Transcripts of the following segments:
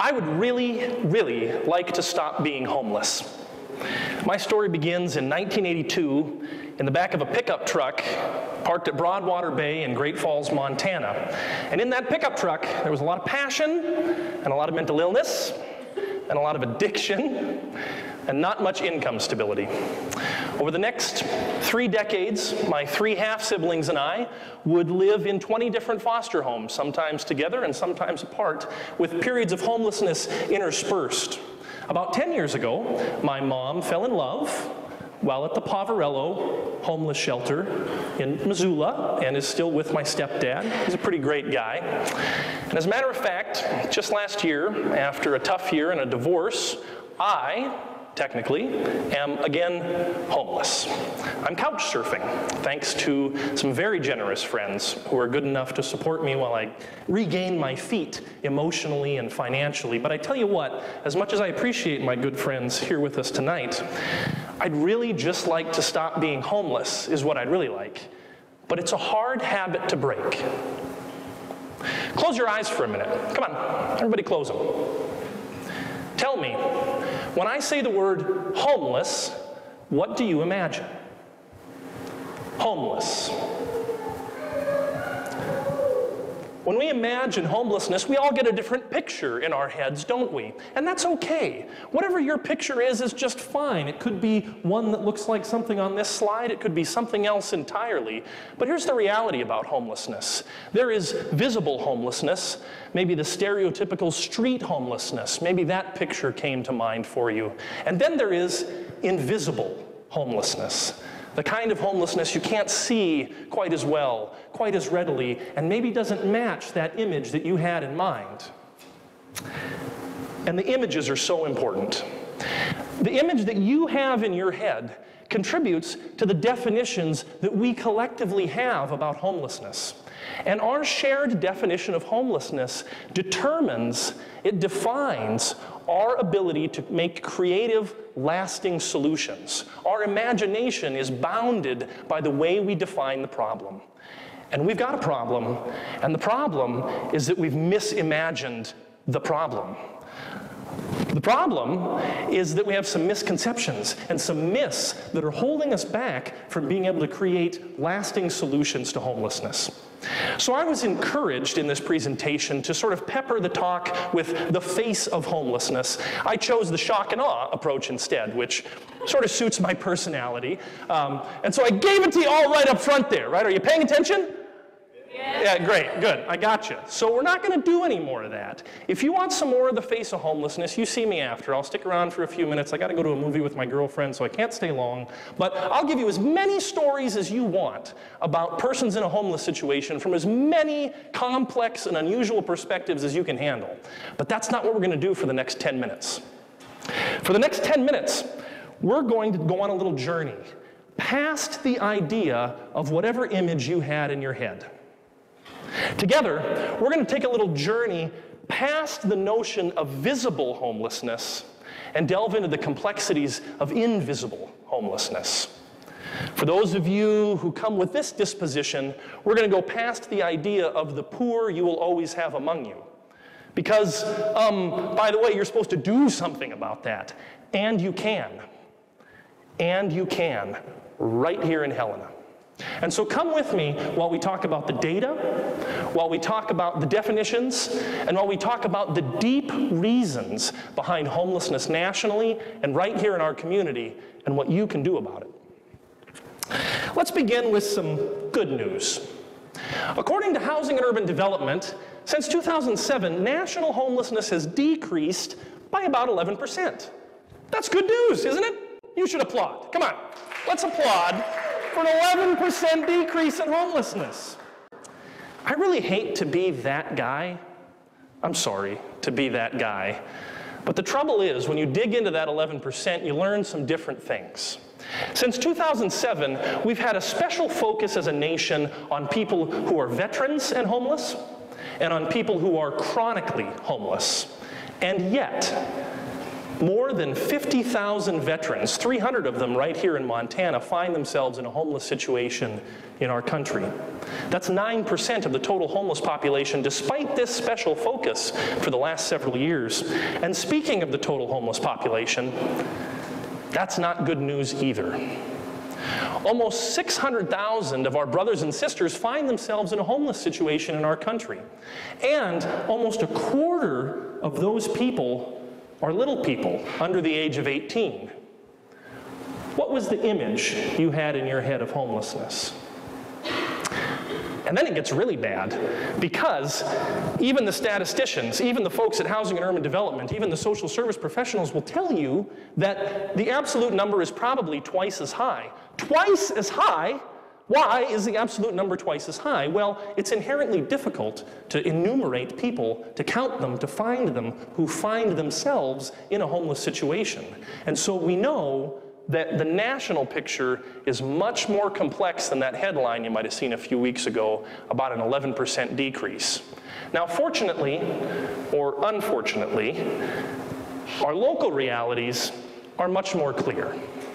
I would really, really like to stop being homeless. My story begins in 1982 in the back of a pickup truck parked at Broadwater Bay in Great Falls, Montana. And in that pickup truck, there was a lot of passion and a lot of mental illness and a lot of addiction and not much income stability. Over the next 3 decades, my 3 half-siblings and I would live in 20 different foster homes, sometimes together and sometimes apart, with periods of homelessness interspersed. About 10 years ago, my mom fell in love while at the Poverello homeless shelter in Missoula and is still with my stepdad. He's a pretty great guy. And as a matter of fact, just last year, after a tough year and a divorce, I, technically, am again homeless. I'm couch surfing, thanks to some very generous friends who are good enough to support me while I regain my feet emotionally and financially. But I tell you what, as much as I appreciate my good friends here with us tonight, I'd really just like to stop being homeless, is what I'd really like. But it's a hard habit to break. Close your eyes for a minute. Come on, everybody close them. Tell me, when I say the word homeless, what do you imagine? Homeless. When we imagine homelessness, we all get a different picture in our heads, don't we? And that's okay. Whatever your picture is just fine. It could be one that looks like something on this slide. It could be something else entirely. But here's the reality about homelessness. There is visible homelessness, maybe the stereotypical street homelessness. Maybe that picture came to mind for you. And then there is invisible homelessness. The kind of homelessness you can't see quite as well, quite as readily, and maybe doesn't match that image that you had in mind. And the images are so important. The image that you have in your head contributes to the definitions that we collectively have about homelessness. And our shared definition of homelessness defines our ability to make creative, lasting solutions. Our imagination is bounded by the way we define the problem. And we've got a problem, and the problem is that we've misimagined the problem. The problem is that we have some misconceptions and some myths that are holding us back from being able to create lasting solutions to homelessness. So I was encouraged in this presentation to sort of pepper the talk with the face of homelessness. I chose the shock and awe approach instead, which sort of suits my personality. And so I gave it to you all right up front there, right? Are you paying attention? Yeah, great, good, I got you. So we're not going to do any more of that. If you want some more of the face of homelessness, you see me after. I'll stick around for a few minutes. I got to go to a movie with my girlfriend, so I can't stay long. But I'll give you as many stories as you want about persons in a homeless situation from as many complex and unusual perspectives as you can handle. But that's not what we're going to do for the next 10 minutes. For the next 10 minutes, we're going to go on a little journey past the idea of whatever image you had in your head. Together, we're going to take a little journey past the notion of visible homelessness and delve into the complexities of invisible homelessness. For those of you who come with this disposition, we're going to go past the idea of the poor you will always have among you. Because, by the way, you're supposed to do something about that. And you can. And you can, right here in Helena. And so come with me while we talk about the data, while we talk about the definitions, and while we talk about the deep reasons behind homelessness nationally and right here in our community and what you can do about it. Let's begin with some good news. According to Housing and Urban Development, since 2007, national homelessness has decreased by about 11%. That's good news, isn't it? You should applaud. Come on, let's applaud for an 11% decrease in homelessness. I really hate to be that guy. I'm sorry to be that guy. But the trouble is, when you dig into that 11%, you learn some different things. Since 2007, we've had a special focus as a nation on people who are veterans and homeless, and on people who are chronically homeless. And yet, More than 50,000 veterans, 300 of them right here in Montana, find themselves in a homeless situation in our country. That's 9% of the total homeless population, despite this special focus for the last several years. And speaking of the total homeless population, that's not good news either. Almost 600,000 of our brothers and sisters find themselves in a homeless situation in our country. And almost a quarter of those people are little people under the age of 18. What was the image you had in your head of homelessness? And then it gets really bad, because even the statisticians, even the folks at Housing and Urban Development, even the social service professionals will tell you that the absolute number is probably twice as high. Twice as high? Why is the absolute number twice as high? Well, it's inherently difficult to enumerate people, to count them, to find them who find themselves in a homeless situation. And so we know that the national picture is much more complex than that headline you might have seen a few weeks ago about an 11% decrease. Now, fortunately, or unfortunately, our local realities are much more clear.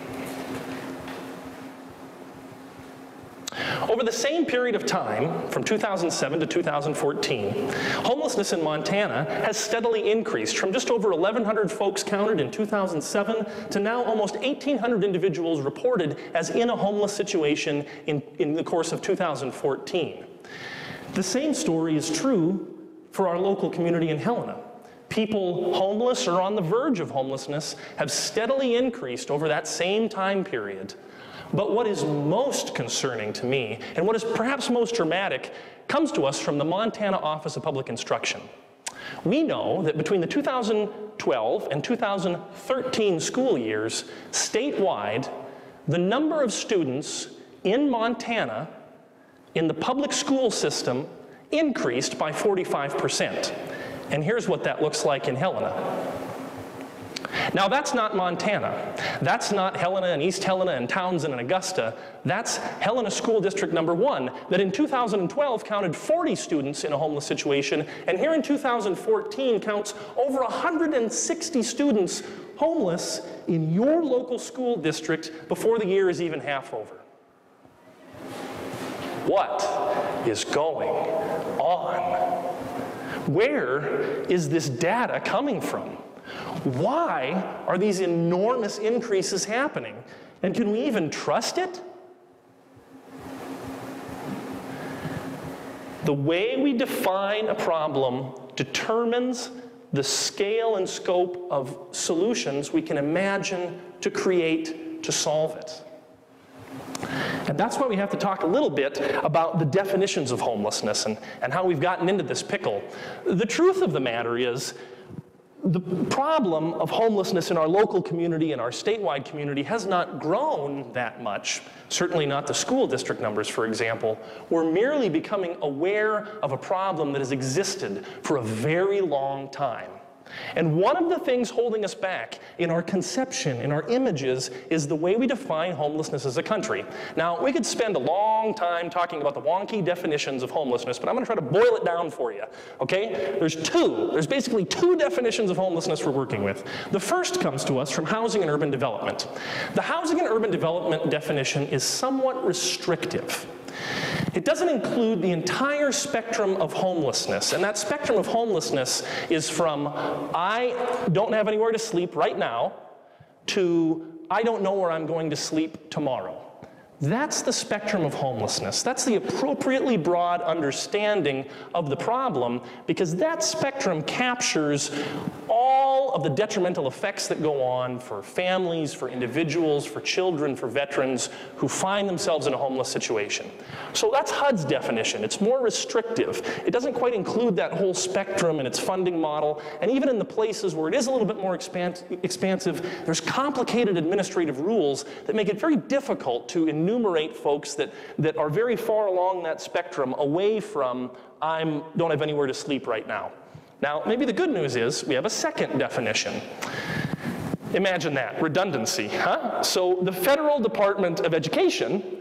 Over the same period of time, from 2007 to 2014, homelessness in Montana has steadily increased from just over 1,100 folks counted in 2007 to now almost 1,800 individuals reported as in a homeless situation in the course of 2014. The same story is true for our local community in Helena. People homeless or on the verge of homelessness have steadily increased over that same time period. But what is most concerning to me, and what is perhaps most dramatic, comes to us from the Montana Office of Public Instruction. We know that between the 2012 and 2013 school years, statewide, the number of students in Montana in the public school system increased by 45%. And here's what that looks like in Helena. Now, that's not Montana. That's not Helena and East Helena and Townsend and Augusta. That's Helena School District number 1, that in 2012 counted 40 students in a homeless situation, and here in 2014 counts over 160 students homeless in your local school district before the year is even half over. What is going on? Where is this data coming from? Why are these enormous increases happening? And can we even trust it? The way we define a problem determines the scale and scope of solutions we can imagine to create to solve it. And that's why we have to talk a little bit about the definitions of homelessness and how we've gotten into this pickle. The truth of the matter is, the problem of homelessness in our local community and our statewide community has not grown that much, certainly not the school district numbers, for example. We're merely becoming aware of a problem that has existed for a very long time. And one of the things holding us back in our conception, in our images, is the way we define homelessness as a country. Now, we could spend a long time talking about the wonky definitions of homelessness, but I'm going to try to boil it down for you, okay? There's basically two definitions of homelessness we're working with. The first comes to us from Housing and Urban Development. The Housing and Urban Development definition is somewhat restrictive. It doesn't include the entire spectrum of homelessness, and that spectrum of homelessness is from I don't have anywhere to sleep right now to I don't know where I'm going to sleep tomorrow. That's the spectrum of homelessness. That's the appropriately broad understanding of the problem, because that spectrum captures all of the detrimental effects that go on for families, for individuals, for children, for veterans who find themselves in a homeless situation. So that's HUD's definition. It's more restrictive. It doesn't quite include that whole spectrum in its funding model, and even in the places where it is a little bit more expansive, there's complicated administrative rules that make it very difficult to enumerate folks that are very far along that spectrum away from I don't have anywhere to sleep right now. Now, maybe the good news is we have a second definition. Imagine that, redundancy, huh? So the Federal Department of Education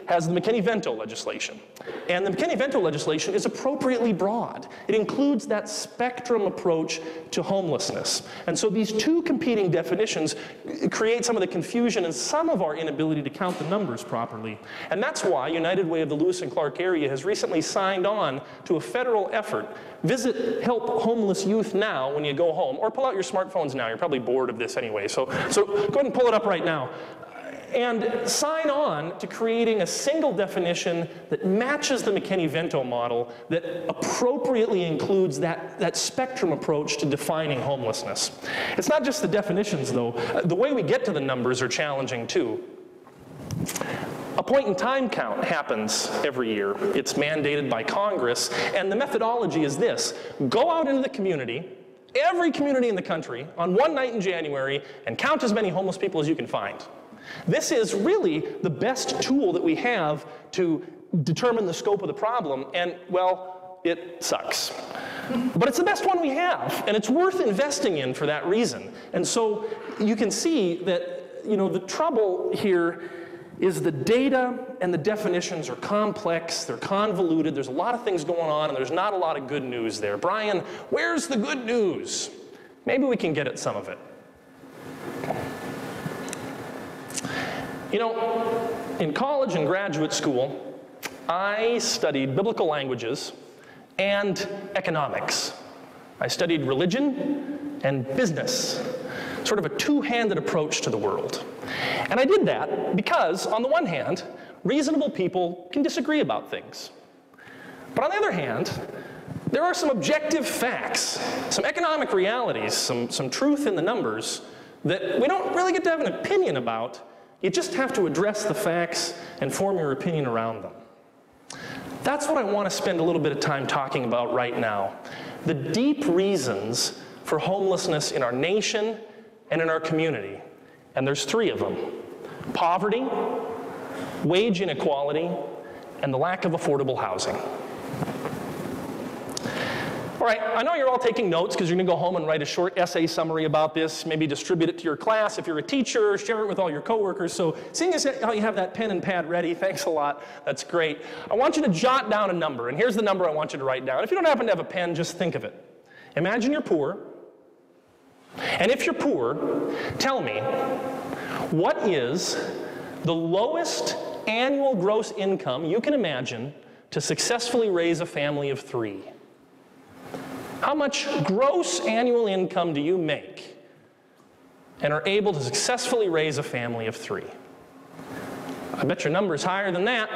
has the McKinney-Vento legislation. And the McKinney-Vento legislation is appropriately broad. It includes that spectrum approach to homelessness. And so these two competing definitions create some of the confusion and some of our inability to count the numbers properly. And that's why United Way of the Lewis and Clark area has recently signed on to a federal effort. Visit Help Homeless Youth now when you go home, or pull out your smartphones now. You're probably bored of this anyway, so go ahead and pull it up right now. And sign on to creating a single definition that matches the McKinney-Vento model that appropriately includes that spectrum approach to defining homelessness. It's not just the definitions, though. The way we get to the numbers are challenging, too. A point-in-time count happens every year. It's mandated by Congress, and the methodology is this. Go out into the community, every community in the country, on one night in January, and count as many homeless people as you can find. This is really the best tool that we have to determine the scope of the problem, and, well, it sucks. But it's the best one we have, and it's worth investing in for that reason. And so you can see that, the trouble here is the data and the definitions are complex, they're convoluted, there's a lot of things going on, and there's not a lot of good news there. Brian, where's the good news? Maybe we can get at some of it. In college and graduate school, I studied biblical languages and economics. I studied religion and business, sort of a two-handed approach to the world. And I did that because, on the one hand, reasonable people can disagree about things. But on the other hand, there are some objective facts, some economic realities, some truth in the numbers that we don't really get to have an opinion about. You just have to address the facts and form your opinion around them. That's what I want to spend a little bit of time talking about right now. The deep reasons for homelessness in our nation and in our community. And there's three of them: poverty, wage inequality, and the lack of affordable housing. All right, I know you're all taking notes because you're going to go home and write a short essay summary about this, maybe distribute it to your class if you're a teacher, share it with all your coworkers. So seeing as how you have that pen and pad ready, thanks a lot, that's great. I want you to jot down a number, and here's the number I want you to write down. If you don't happen to have a pen, just think of it. Imagine you're poor, and if you're poor, tell me, what is the lowest annual gross income you can imagine to successfully raise a family of 3? How much gross annual income do you make and are able to successfully raise a family of 3? I bet your number is higher than that.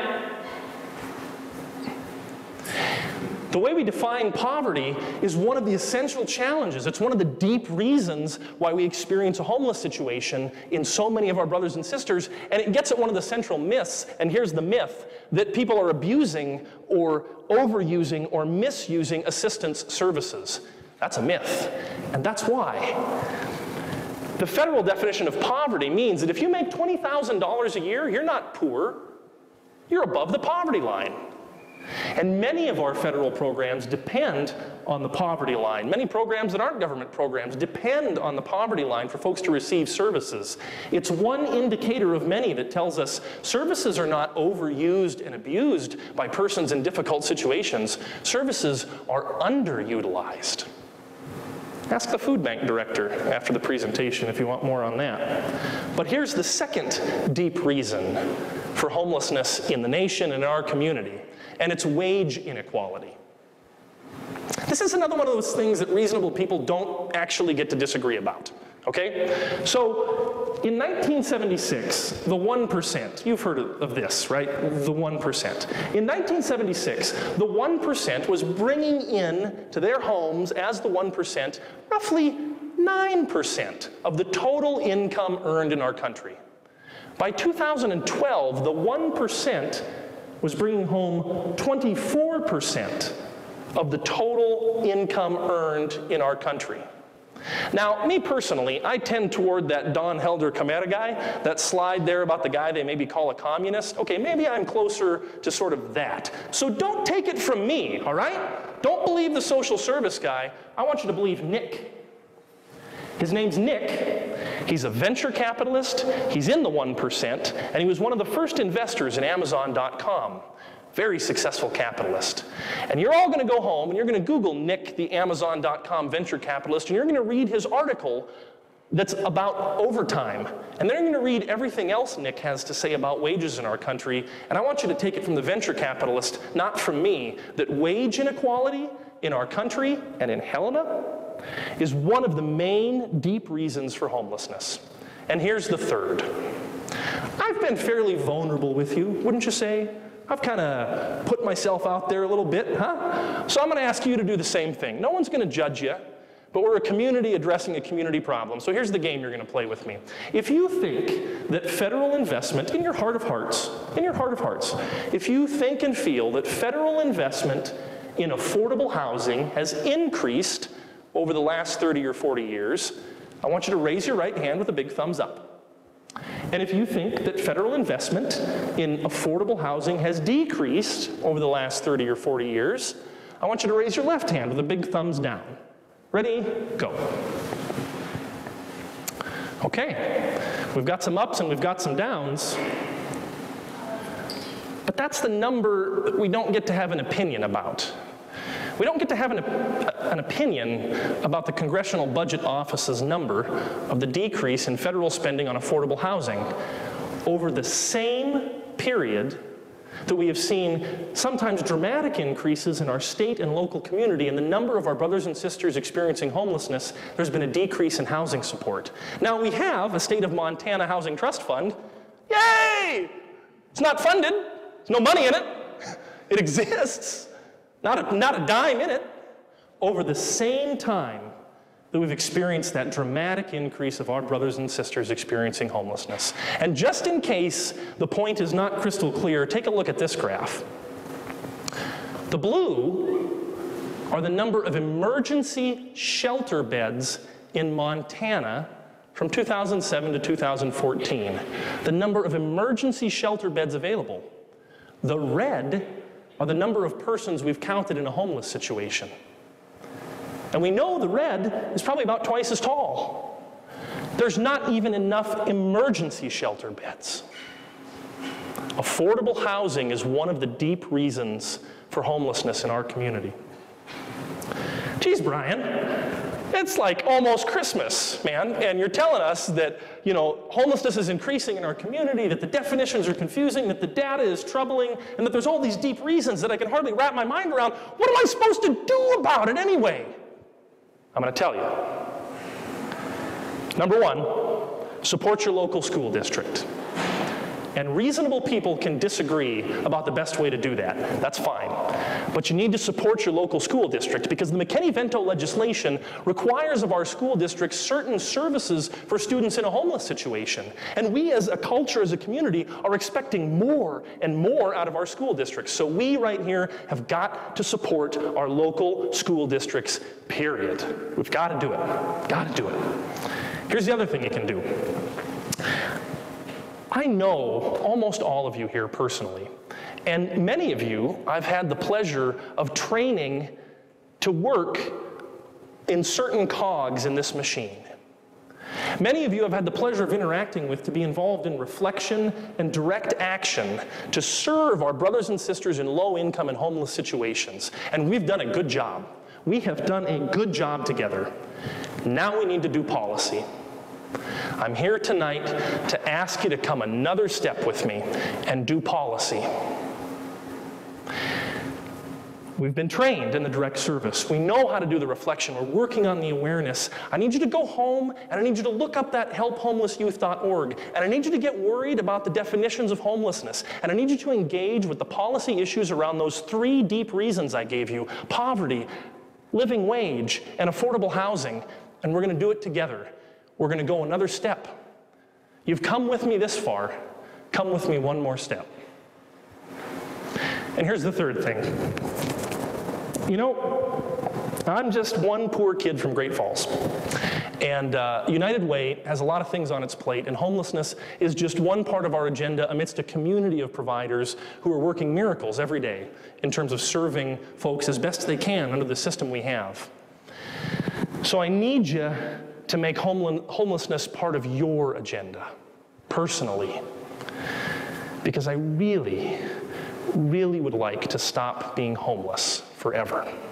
The way we define poverty is one of the essential challenges. It's one of the deep reasons why we experience a homeless situation in so many of our brothers and sisters, and it gets at one of the central myths, and here's the myth, that people are abusing or overusing or misusing assistance services. That's a myth, and that's why. The federal definition of poverty means that if you make $20,000 a year, you're not poor, you're above the poverty line. And many of our federal programs depend on the poverty line. Many programs that aren't government programs depend on the poverty line for folks to receive services. It's one indicator of many that tells us services are not overused and abused by persons in difficult situations. Services are underutilized. Ask the food bank director after the presentation if you want more on that. But here's the second deep reason for homelessness in the nation and in our community, and it's wage inequality. This is another one of those things that reasonable people don't actually get to disagree about, okay? So in 1976, the 1%, you've heard of this, right? The 1%. In 1976, the 1% was bringing in to their homes as the 1% roughly 9% of the total income earned in our country. By 2012, the 1% was bringing home 24% of the total income earned in our country. Now, me personally, I tend toward that Don Helder Camara guy, that slide there about the guy they maybe call a communist. Okay, maybe I'm closer to sort of that. So don't take it from me, all right? Don't believe the social service guy. I want you to believe Nick. His name's Nick, He's a venture capitalist, he's in the 1%, and he was one of the first investors in Amazon.com. Very successful capitalist. And you're all going to go home and you're going to Google Nick, the Amazon.com venture capitalist, and you're going to read his article that's about overtime. And then you're going to read everything else Nick has to say about wages in our country. And I want you to take it from the venture capitalist, not from me, that wage inequality in our country and in Helena is one of the main deep reasons for homelessness. And here's the third. I've been fairly vulnerable with you, wouldn't you say? I've kind of put myself out there a little bit, huh? So I'm going to ask you to do the same thing. No one's going to judge you, but we're a community addressing a community problem. So here's the game you're going to play with me. If you think that federal investment, in your heart of hearts, if you think and feel that federal investment in affordable housing has increased over the last 30 or 40 years, I want you to raise your right hand with a big thumbs up. And if you think that federal investment in affordable housing has decreased over the last 30 or 40 years, I want you to raise your left hand with a big thumbs down. Ready? Go. Okay, we've got some ups and we've got some downs, but that's the number that we don't get to have an opinion about. We don't get to have an opinion about the Congressional Budget Office's number of the decrease in federal spending on affordable housing over the same period that we have seen sometimes dramatic increases in our state and local community in the number of our brothers and sisters experiencing homelessness. There's been a decrease in housing support. Now we have a state of Montana Housing Trust Fund. Yay! It's not funded. There's no money in it. It exists. Not a dime in it. Over the same time that we've experienced that dramatic increase of our brothers and sisters experiencing homelessness. And just in case the point is not crystal clear, take a look at this graph. The blue are the number of emergency shelter beds in Montana from 2007 to 2014. The number of emergency shelter beds available. The red are the number of persons we've counted in a homeless situation. And we know the red is probably about twice as tall. There's not even enough emergency shelter beds. Affordable housing is one of the deep reasons for homelessness in our community. Geez, Brian, it's like almost Christmas, man, and you're telling us that, you know, homelessness is increasing in our community, that the definitions are confusing, that the data is troubling, and that there's all these deep reasons that I can hardly wrap my mind around. What am I supposed to do about it anyway? I'm going to tell you. Number one, support your local school district. And reasonable people can disagree about the best way to do that. That's fine. But you need to support your local school district because the McKinney-Vento legislation requires of our school districts certain services for students in a homeless situation. And we as a culture, as a community, are expecting more and more out of our school districts. So we right here have got to support our local school districts, period. We've got to do it. Got to do it. Here's the other thing you can do. I know almost all of you here personally, and many of you I've had the pleasure of training to work in certain cogs in this machine. Many of you I've had the pleasure of interacting with to be involved in reflection and direct action to serve our brothers and sisters in low-income and homeless situations, and we've done a good job. We have done a good job together. Now we need to do policy. I'm here tonight to ask you to come another step with me and do policy. We've been trained in the direct service. We know how to do the reflection. We're working on the awareness. I need you to go home and I need you to look up that helphomelessyouth.org, and I need you to get worried about the definitions of homelessness, and I need you to engage with the policy issues around those three deep reasons I gave you: poverty, living wage, and affordable housing, and we're going to do it together. We're going to go another step. You've come with me this far. Come with me one more step. And here's the third thing. You know, I'm just one poor kid from Great Falls. And United Way has a lot of things on its plate, and homelessness is just one part of our agenda amidst a community of providers who are working miracles every day in terms of serving folks as best they can under the system we have. So I need you to make homelessness part of your agenda, personally, because I really, really would like to stop being homeless forever.